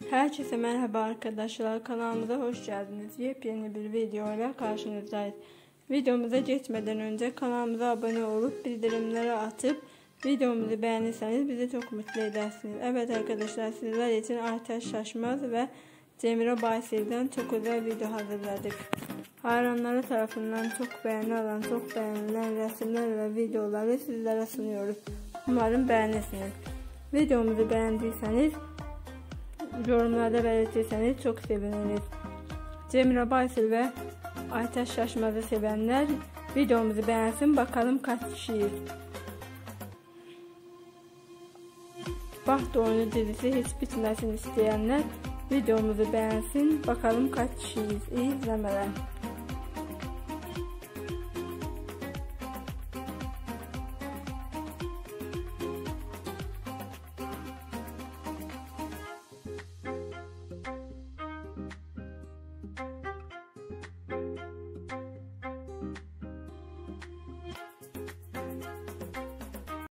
Herkese merhaba arkadaşlar, kanalımıza hoş geldiniz. Yepyeni bir video ile karşınızdayız. Videomuza geçmeden önce kanalımıza abone olup bildirimleri atıp videomuzu beğenirseniz bizi çok mutlu edersiniz. Evet arkadaşlar, sizler için Aytaç Şaşmaz ve Cemre Baysel'den çok özel video hazırladık. Hayranları tarafından çok beğeni alan, çok beğenilen resimler ve videoları sizlere sunuyoruz. Umarım beğenirsiniz. Videomuzu beğendiyseniz yorumlarda belirtirseniz çok seviniriz. Cemre Baysel ve Aytaç Şaşmaz'ı sevenler videomuzu beğensin, bakalım kaç kişiyiz. Baht Oyunu dizisi hiç bitmesin isteyenler videomuzu beğensin, bakalım kaç kişiyiz. İyi izlemeler.